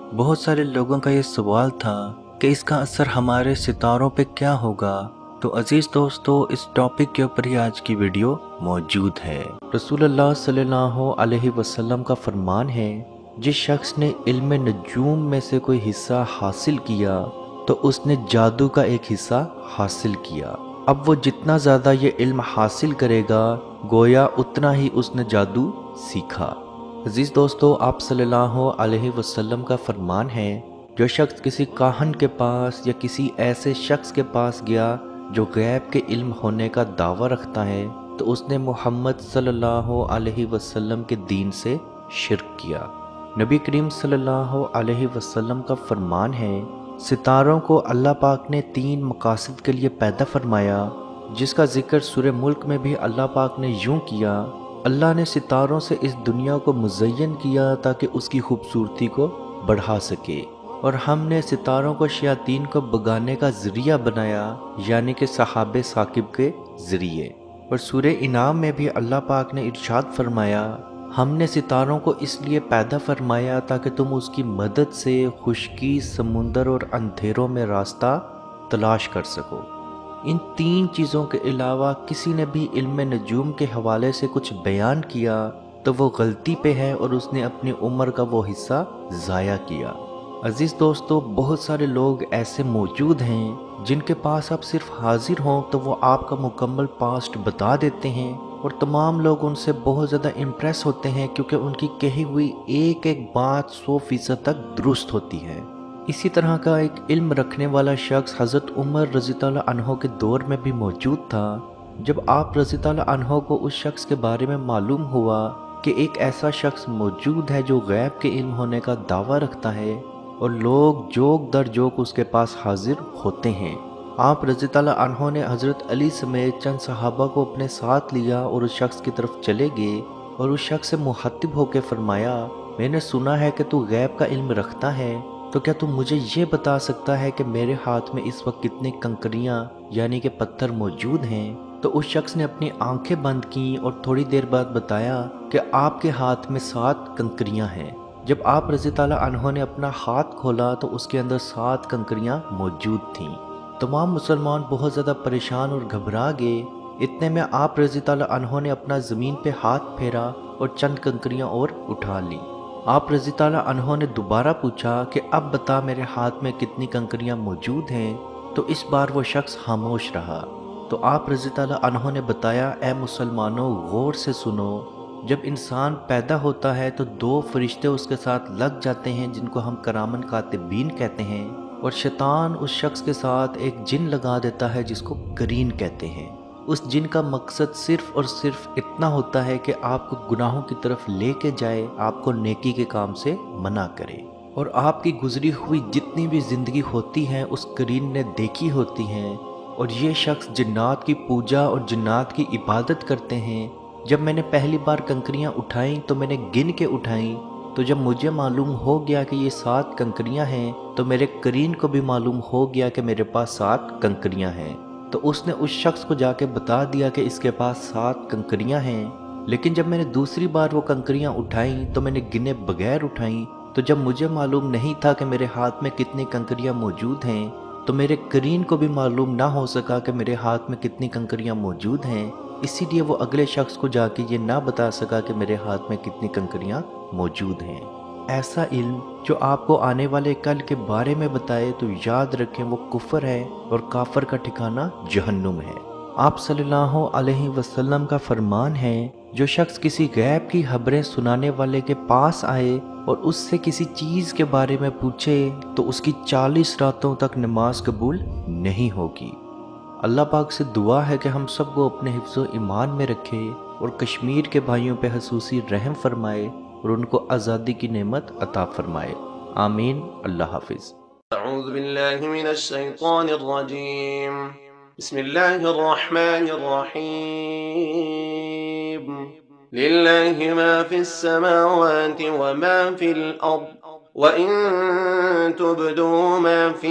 بہت سارے لوگوں کا یہ سوال تھا کہ اس کا اثر ہمارے ستاروں پہ کیا ہوگا۔ تو عزیز دوستو، اس ٹاپک کے اوپر ہی آج کی ویڈیو موجود ہے۔ رسول اللہ صلی اللہ علیہ وسلم کا فرمان ہے، جس شخص نے علم نجوم میں سے کوئی حصہ حاصل کیا تو اس نے جادو کا ایک حصہ حاصل کیا۔ اب وہ جتنا زیادہ یہ علم حاصل کرے گا، گویا اتنا ہی اس نے جادو سیکھا۔ عزیز دوستو، آپ صلی اللہ علیہ وسلم کا فرمان ہے، جو شخص کسی کاہن کے پاس یا کسی ایسے شخص کے پاس گیا جو غیب کے علم ہونے کا دعویٰ رکھتا ہے، تو اس نے محمد صلی اللہ علیہ وسلم کے دین سے شرک کیا۔ نبی کریم صلی اللہ علیہ وسلم کا فرمان ہے، ستاروں کو اللہ پاک نے 3 مقاصد کے لیے پیدا فرمایا، جس کا ذکر سورہ ملک میں بھی اللہ پاک نے یوں کیا، اللہ نے ستاروں سے اس دنیا کو مزین کیا تاکہ اس کی خوبصورتی کو بڑھا سکے، اور ہم نے ستاروں کو شیاطین کو بگانے کا ذریعہ بنایا، یعنی کہ صحاب ثاقب کے ذریعے۔ اور سورہ انعام میں بھی اللہ پاک نے ارشاد فرمایا، ہم نے ستاروں کو اس لیے پیدا فرمایا تاکہ تم اس کی مدد سے خشکی، سمندر اور اندھیروں میں راستہ تلاش کر سکو۔ ان 3 چیزوں کے علاوہ کسی نے بھی علم نجوم کے حوالے سے کچھ بیان کیا تو وہ غلطی پہ ہے اور اس نے اپنی عمر کا وہ حصہ ضائع کیا۔ عزیز دوستو، بہت سارے لوگ ایسے موجود ہیں جن کے پاس آپ صرف حاضر ہوں تو وہ آپ کا مکمل پاسٹ بتا دیتے ہیں، اور تمام لوگ ان سے بہت زیادہ امپریس ہوتے ہیں کیونکہ ان کی کہی ہوئی ایک ایک بات 100% تک درست ہوتی ہے۔ اسی طرح کا ایک علم رکھنے والا شخص حضرت عمر رضی اللہ عنہ کے دور میں بھی موجود تھا۔ جب آپ رضی اللہ عنہ کو اس شخص کے بارے میں معلوم ہوا کہ ایک ایسا شخص موجود ہے جو غیب کے علم ہونے کا دعویٰ رکھتا ہے اور لوگ جوک در جوک اس کے پاس حاضر ہوتے ہیں، آپ رضی اللہ عنہ نے حضرت علی سمیت چند صحابہ کو اپنے ساتھ لیا اور اس شخص کی طرف چلے گئے اور اس شخص سے مخاطب ہو کے فرمایا، میں نے سنا ہے کہ تو غیب کا علم رکھتا ہے، تو کیا تم مجھے یہ بتا سکتا ہے کہ میرے ہاتھ میں اس وقت کتنی کنکریاں یعنی کہ پتھر موجود ہیں؟ تو اس شخص نے اپنی آنکھیں بند کیں اور تھوڑی دیر بعد بتایا کہ آپ کے ہاتھ میں 7 کنکریاں ہیں۔ جب آپ رضی اللہ عنہ نے اپنا ہاتھ کھولا تو اس کے اندر 7 کنکریاں موجود تھیں۔ تمام مسلمان بہت زیادہ پریشان اور گھبرا گئے۔ اتنے میں آپ رضی اللہ عنہ نے اپنا زمین پہ ہاتھ پھیرا اور چند کنکریاں اور اٹھا لیں۔ آپ رضی اللہ عنہ نے دوبارہ پوچھا کہ اب بتا میرے ہاتھ میں کتنی کنکریاں موجود ہیں، تو اس بار وہ شخص خاموش رہا۔ تو آپ رضی اللہ عنہ نے بتایا، اے مسلمانوں، غور سے سنو، جب انسان پیدا ہوتا ہے تو 2 فرشتے اس کے ساتھ لگ جاتے ہیں جن کو ہم کرامن کاتبین کہتے ہیں، اور شیطان اس شخص کے ساتھ ایک جن لگا دیتا ہے جس کو قرین کہتے ہیں۔ اس جن کا مقصد صرف اور صرف اتنا ہوتا ہے کہ آپ کو گناہوں کی طرف لے کے جائے، آپ کو نیکی کے کام سے منع کرے، اور آپ کی گزری ہوئی جتنی بھی زندگی ہوتی ہے اس قرین نے دیکھی ہوتی ہیں، اور یہ شخص جنات کی پوجا اور جنات کی عبادت کرتے ہیں۔ جب میں نے پہلی بار کنکریاں اٹھائیں تو میں نے گن کے اٹھائیں، تو جب مجھے معلوم ہو گیا کہ یہ 7 کنکریاں ہیں تو میرے قرین کو بھی معلوم ہو گیا کہ میرے پاس 7 کنکریاں ہیں، تو اس نے اس شخص کو جا کے بتا دیا کہ اس کے پاس 7 کنکریاں ہیں۔ لیکن جب میں نے دوسری بار وہ کنکریاں اٹھائیں تو میں نے گنے بغیر اٹھائیں، تو جب مجھے معلوم نہیں تھا کہ میرے ہاتھ میں کتنی کنکریاں موجود ہیں، تو میرے قرین کو بھی معلوم نہ ہو سکا کہ میرے ہاتھ میں کتنی کنکریاں موجود ہیں، اسی لیے وہ اگلے شخص کو جا کے یہ نہ بتا سکا کہ میرے ہاتھ میں کتنی کنکریاں موجود ہیں۔ ایسا علم جو آپ کو آنے والے کل کے بارے میں بتائے تو یاد رکھیں وہ کفر ہے، اور کافر کا ٹھکانہ جہنم ہے۔ آپ صلی اللہ علیہ وسلم کا فرمان ہے، جو شخص کسی غیب کی خبریں سنانے والے کے پاس آئے اور اس سے کسی چیز کے بارے میں پوچھے تو اس کی 40 راتوں تک نماز قبول نہیں ہوگی۔ اللہ پاک سے دعا ہے کہ ہم سب کو اپنے حفظ و ایمان میں رکھے اور کشمیر کے بھائیوں پہ خصوصی رحم فرمائے اور ان کو آزادی کی نعمت عطا فرمائے۔ آمین۔ اللہ حافظ۔ اعوذ باللہ من الشیطان الرجیم، بسم اللہ الرحمن الرحیم، للہ ما فی السماوات وما فی الارض، وَإِن تُبْدُوا مَا فِي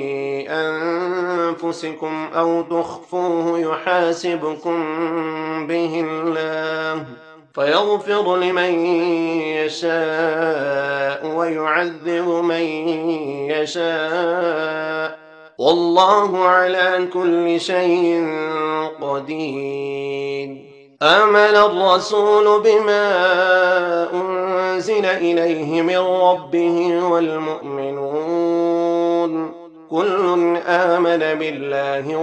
أَنفُسِكُمْ أَوْ تُخْفُوهُ يُحَاسِبْكُم بِهِ اللَّهُ فيغفر لمن يشاء ويعذب من يشاء والله على كل شيء قدير. آمن الرسول بما أنزل إليه من ربه والمؤمنون كل آمن بالله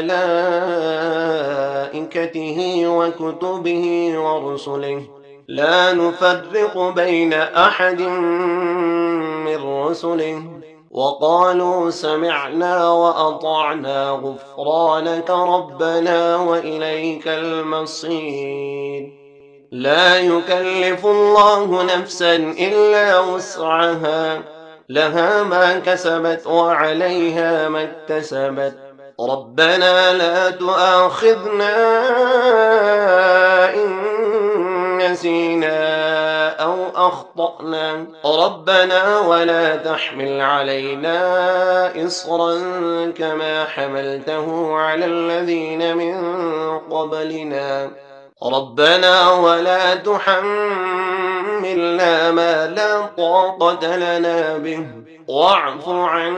وملائكته وكتبه ورسله لا نفرق بين أحد من رسله وقالوا سمعنا وأطعنا غفرانك ربنا وإليك المصير. لا يكلف الله نفسا إلا وسعها لها ما كسبت وعليها ما اكتسبت ربنا لا تؤاخذنا إن نسينا أو أخطأنا ربنا ولا تحمل علينا إصرا كما حملته على الذين من قبلنا ربنا ولا تحملنا ما لا طاقة لنا به واعف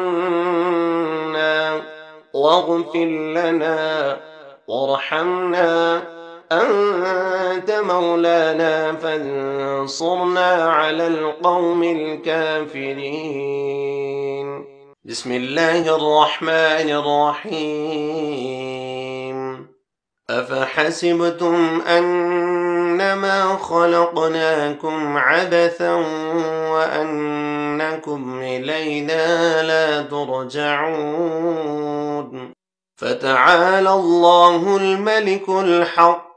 عنا واغفر لنا وارحمنا أنت مولانا فانصرنا على القوم الكافرين. بسم الله الرحمن الرحيم. أفحسبتم أنما خلقناكم عبثا وأنكم إلينا لا ترجعون فتعالى الله الملك الحق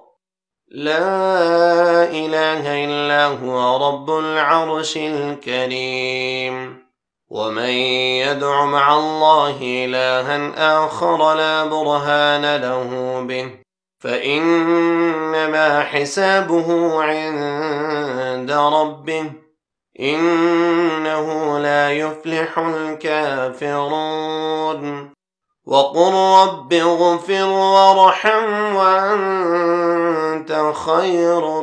لا إله إلا هو رب العرش الكريم. ومن يدع مع الله إلها آخر لا برهان له به فإنما حسابه عند ربه إنه لا يفلح الكافرون. وقل رب اغفر وارحم وأنت خير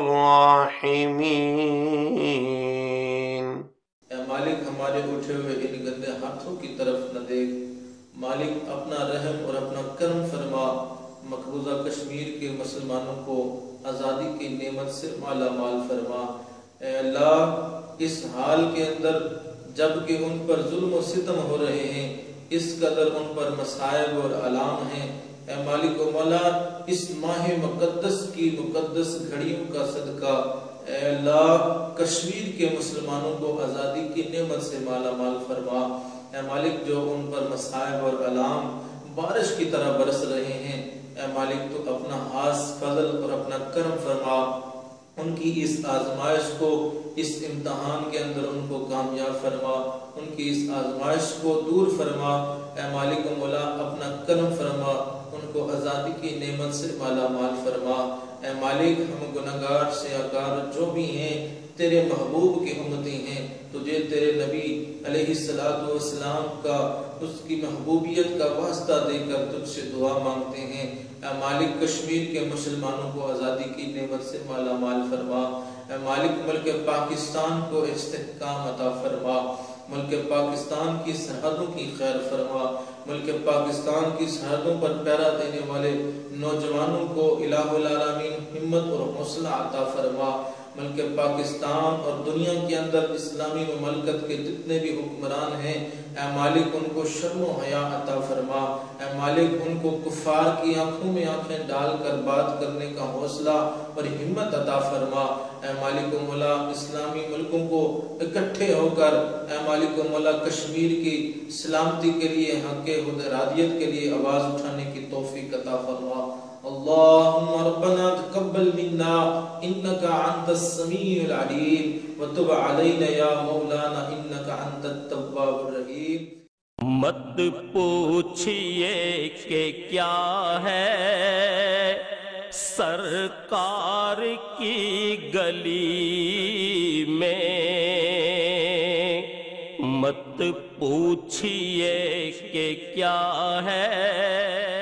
الراحمين. اے مالک ہمارے اٹھے ہوئے ان گندے ہاتھوں کی طرف نہ دیکھ، مالک اپنا رحم اور اپنا کرم فرما، مقبوضہ کشمیر کے مسلمانوں کو آزادی کی نعمت سے مالا مال فرما۔ اے اللہ اس حال کے اندر جب کہ ان پر ظلم و ستم ہو رہے ہیں، اس قدر ان پر مصائب اور آلام ہیں، اے مالک و مولا اس ماہ مقدس کی مقدس گھڑیوں کا صدقہ اے اللہ کشمیر کے مسلمانوں کو آزادی کی نعمت سے مالا مال فرما۔ اے مالک جو ان پر مصائب اور آلام بارش کی طرح برس رہے ہیں، اے مالک تو اپنا خاص فضل اور اپنا کرم فرما، ان کی اس آزمائش کو، اس امتحان کے اندر ان کو کامیاب فرما، ان کی اس آزمائش کو دور فرما۔ اے مالک و مولا اپنا کرم فرما، ان کو آزادی کی نعمت سے مالا مال فرما۔ اے مالک ہم گناہگار سیاہکار جو بھی ہیں تیرے محبوب کی امتی ہیں، تجھے تیرے نبی علیہ السلام کا اس کی محبوبیت کا واسطہ دے کر تجھ سے دعا مانگتے ہیں۔ اے مالک کشمیر کے مسلمانوں کو آزادی کی نعمت سے مالا مال فرما۔ اے مالک ملک پاکستان کو استحکام عطا فرما، ملک پاکستان کی سرحدوں کی خیر فرما، ملک پاکستان کی سرحدوں پر پہرا دینے والے نوجوانوں کو الہ العالمین ہمت اور حوصلہ عطا فرما۔ ملک پاکستان اور دنیا کے اندر اسلامی مملکت کے جتنے بھی حکمران ہیں، اے مالک ان کو شرم و حیا عطا فرما۔ اے مالک ان کو کفار کی آنکھوں میں آنکھیں ڈال کر بات کرنے کا حوصلہ اور ہمت عطا فرما۔ اے مالک و مولا اسلامی ملکوں کو اکٹھے ہو کر اے مالک و مولا کشمیر کی سلامتی کے لیے، حق ارادیت کے لیے آواز اٹھانے کی توفیق عطا فرما۔ اللهم ربنا تقبل منا انك انت السميع العليم وتب علينا يا مولانا انك انت التواب الرحيم۔ مت پوچھئے کہ کیا ہے سرکار کی گلی میں، مت پوچھئے کہ کیا ہے